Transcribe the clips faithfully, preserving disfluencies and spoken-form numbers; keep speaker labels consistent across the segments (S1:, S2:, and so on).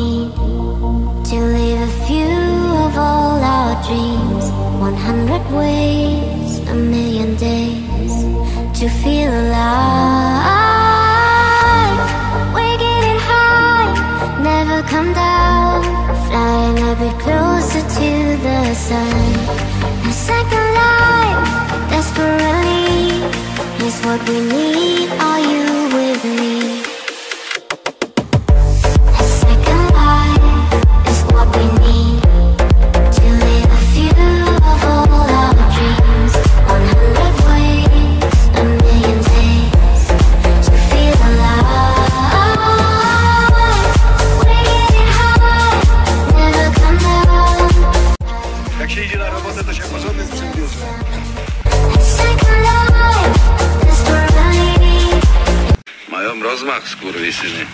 S1: need to live a few of all our dreams. One hundred ways, a million days to feel alive. We're getting high, never come down, flying a bit closer to the sun. A second life, desperately, is what we need. Are you with me?
S2: Mają rozmach, skurwysyny.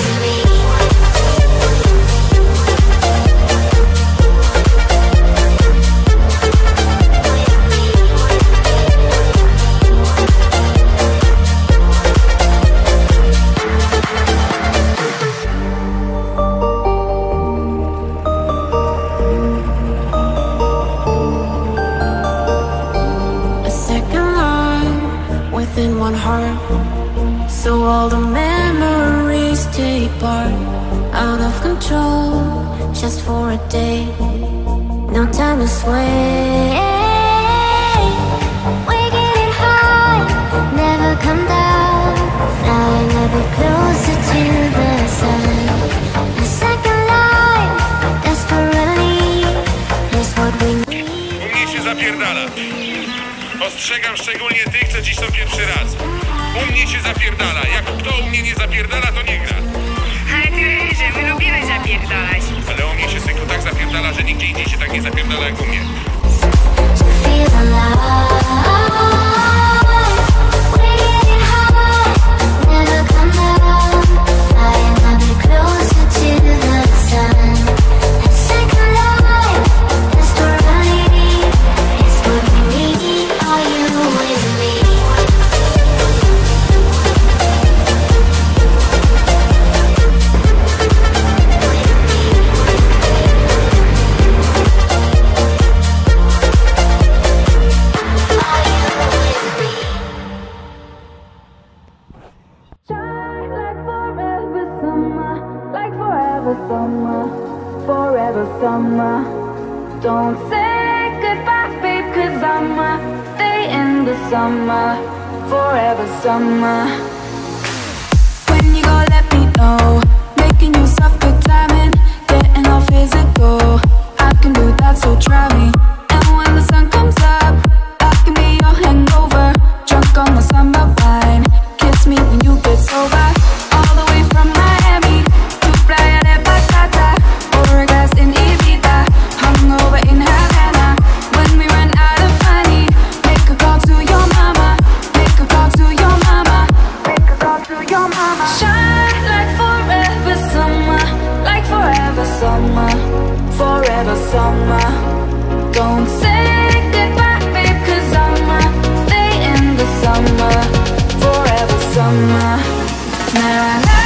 S1: A second life within one heart. So all the memories take part, out of control, just for a day. No time to sway. We're getting high, never come down, flying a bit closer to the sun. A second life, desperately, is what we need.
S3: U mnie się zapierdala. Ostrzegam szczególnie tych, co dziś są pierwszy raz. U mnie się zapierdala. Jak kto u mnie nie zapierdala, to nie gra.
S4: Ale ty wiesz, że my lubimy zapierdalać.
S3: Ale u mnie się, synku, tak zapierdala, że nigdzie indziej się tak nie zapierdala jak u mnie.
S5: Summer, forever summer. Don't say goodbye, babe, cause I'ma stay in the summer, forever summer. When you gon' let me know, making you soft good timing, getting all physical, I can do that, so try me. And when the sun comes up, I can be your hangover, drunk on the summer wine, kiss me when you get sober. All the way from Miami to Playa de Patata, over a glass in Ibiza, hungover in Havana. When we run out of money, make a call to your mama, make a call to your mama, make a call to your mama. Shine like forever summer, like forever summer, forever summer. Don't say goodbye, babe, cause I'ma stay in the summer, forever summer. Nah, nah.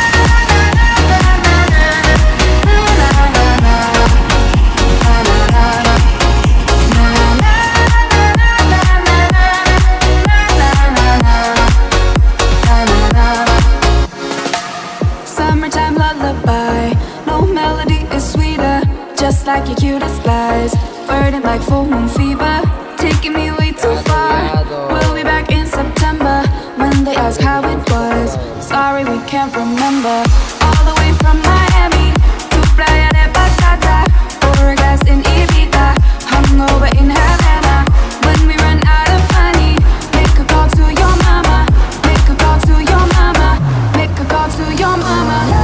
S5: Just like your cutest lies, burning like full moon fever, taking me way too far. We'll be back in September when they ask how it was. Sorry, we can't remember. All the way from Miami to Playa de Patata, over a glass in Ibiza, hungover in Havana. When we run out of money, make a call to your mama, make a call to your mama, make a call to your mama.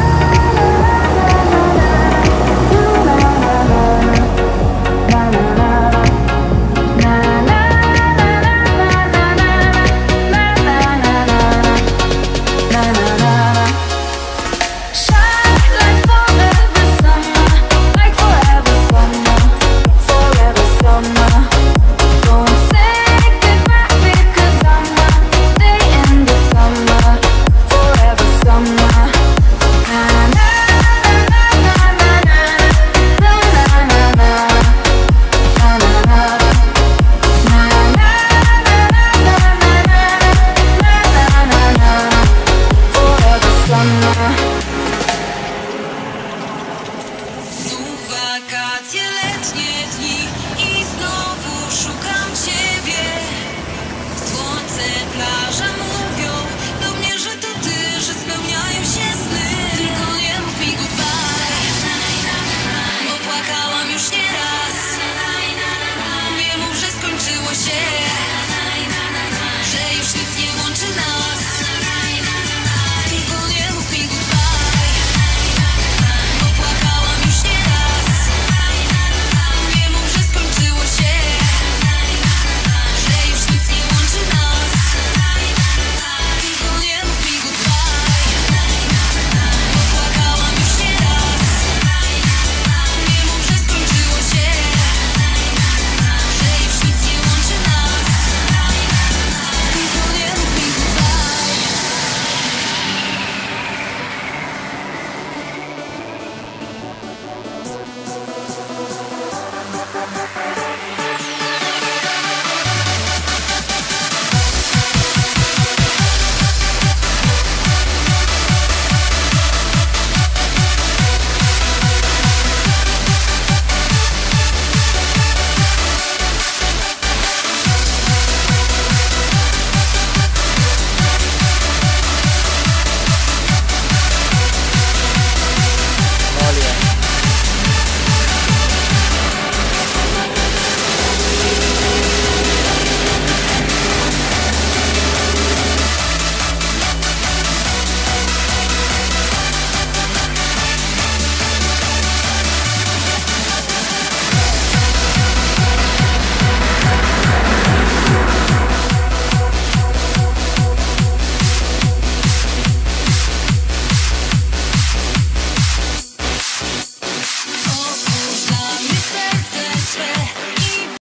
S5: Shine like
S6: letnie dni i znowu szukam ciebie. Słońce, plaża,